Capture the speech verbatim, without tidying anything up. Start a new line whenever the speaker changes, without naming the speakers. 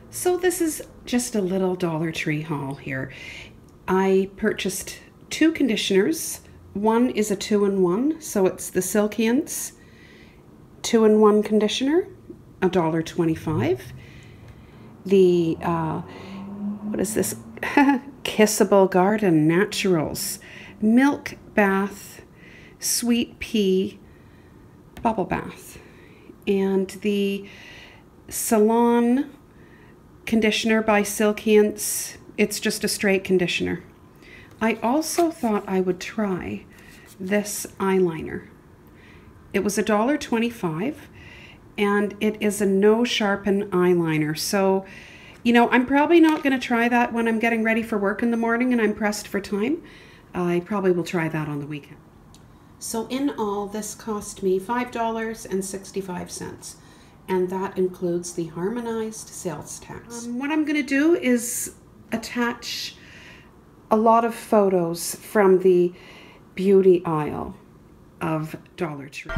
So this is just a little Dollar Tree haul here. I purchased two conditioners. One is a two-in-one, so it's the Silkience two-in-one conditioner, a dollar twenty-five. The, uh, what is this? Kissable Garden Naturals Milk Bath Sweet Pea Bubble Bath. And the Salon conditioner by Silkience, it's just a straight conditioner. I also thought I would try this eyeliner. It was a dollar twenty-five, and it is a no sharpen eyeliner. So, you know, I'm probably not going to try that when I'm getting ready for work in the morning and I'm pressed for time. I probably will try that on the weekend. So in all, this cost me five dollars and sixty-five cents. And that includes the harmonized sales tax. Um, what I'm going to do is attach a lot of photos from the beauty aisle of Dollar Tree.